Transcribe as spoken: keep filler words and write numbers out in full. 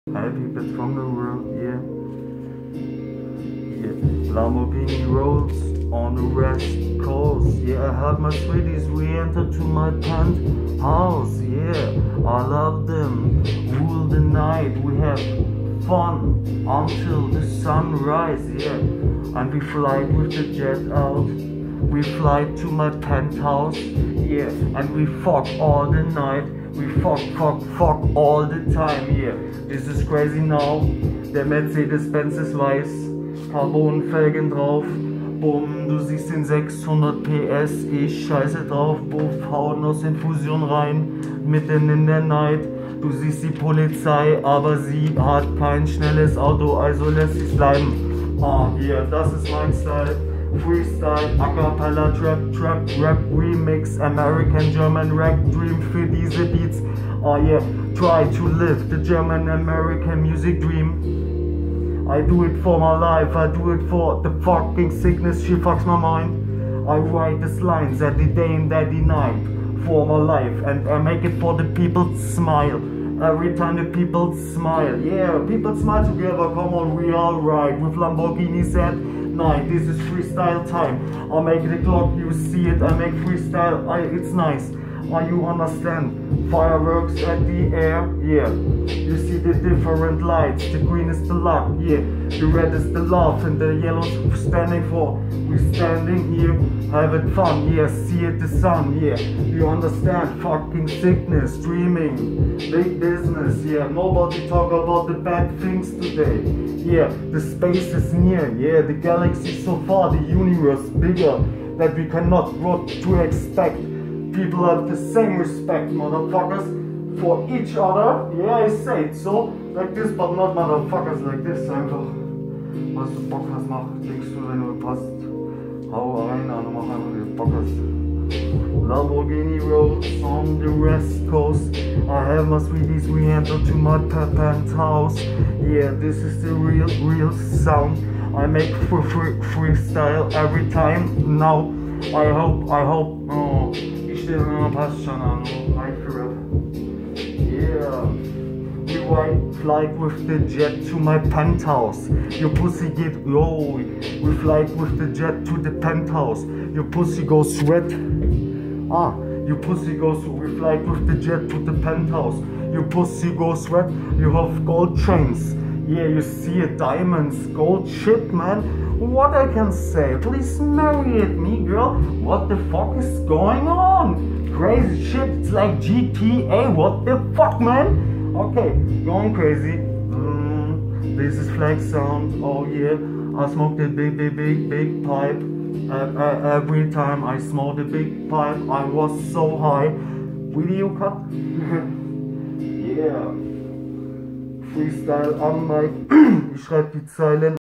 Happy bits from the world, yeah. Yeah. Lamborghini rolls on the west coast. Yeah, I had my sweeties re-enter to my penthouse. Yeah, I love them. Rule the night. We have fun until the sunrise. Yeah, and we fly with the jet out. We fly to my penthouse. Yeah, and we fuck all the night. We fuck, fuck, fuck all the time, yeah. This is crazy now. Der Mercedes-Benz ist weiß, Carbonfelgen drauf. Bumm, du siehst den sechshundert P S, ich scheiße drauf. Buff, hauen aus Infusion rein, mitten in der Night. Du siehst die Polizei, aber sie hat kein schnelles Auto, also lässt sie's bleiben. Ah, hier, das ist mein Style. Freestyle, Acapella, Trap, Trap, Rap, Remix, American, German, Rap, Dream für diese Beats. Oh yeah, try to live the German, American music dream. I do it for my life, I do it for the fucking sickness, she fucks my mind. I write these lines every day and every night for my life, and I make it for the people smile. Every time the people smile, yeah, people smile together, come on, we all right. With Lamborghinis at night, this is freestyle time. I make the clock, you see it, I make freestyle, I, it's nice. Are you understand? Fireworks at the air, yeah. You see the different lights, the green is the luck, yeah. The red is the love and the yellow's standing for. We standing here, having fun, yeah. See it, the sun, yeah. You understand? Fucking sickness, dreaming, big business, yeah. Nobody talk about the bad things today, yeah. The space is near, yeah. The galaxy so far, the universe bigger that we cannot what to expect. People have the same respect, motherfuckers, for each other. Yeah, I say it so, like this, but not motherfuckers like this. Einfach, was du Bock hast, mach, denkst du, wenn du passt. Hau rein, und mach einfach, wie du Bock hast. Lamborghini rolls on the west coast. I have my sweeties, we enter to my penthouse. Yeah, this is the real, real sound. I make free, free, freestyle every time. Now, I hope, I hope, oh. Passt schon an, right for it. Yeah. We white flight with the jet to my penthouse. Your pussy get, yo. We fly with the jet to the penthouse. Your pussy goes sweat. Ah, your pussy goes, we fly with the jet to the penthouse. Your pussy goes sweat. You have gold chains. Yeah, you see it, diamonds, gold shit, man. What I can say? Please marry at me, girl. What the fuck is going on? Crazy shit, it's like G T A. What the fuck, man? Okay, going crazy. Mm, this is flag sound. Oh yeah, I smoke the big, big, big, big pipe. Uh, uh, every time I smoke the big pipe, I was so high. Video cut. Yeah. Freestyle am Mic. Ich schreib die Zeilen.